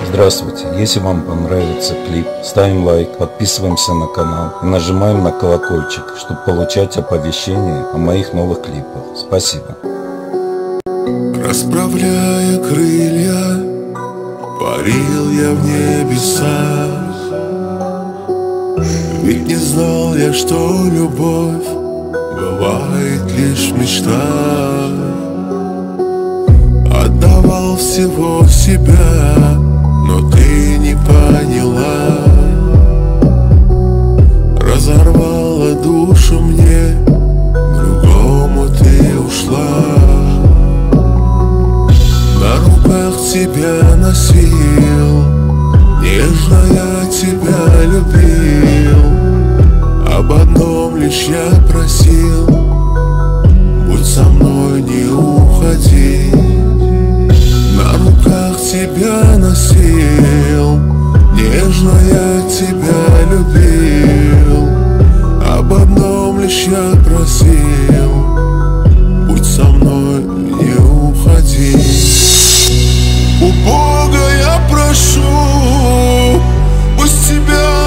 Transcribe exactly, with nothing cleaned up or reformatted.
Здравствуйте, если вам понравится клип, ставим лайк, подписываемся на канал и нажимаем на колокольчик, чтобы получать оповещения о моих новых клипах. Спасибо. Расправляя крылья, парил я в небесах. Ведь не знал я, что любовь бывает лишь в мечтах. Отдавал всего себя, но ты не поняла. Разорвала душу мне, к другому ты ушла. На руках тебя носил, нежно я тебя любил. Об одном лишь я просил: будь со мной, не уходи. На руках тебя носил, нежно я тебя любил. Об одном лишь я просил: будь со мной, не уходи. У Бога я прошу, пусть тебя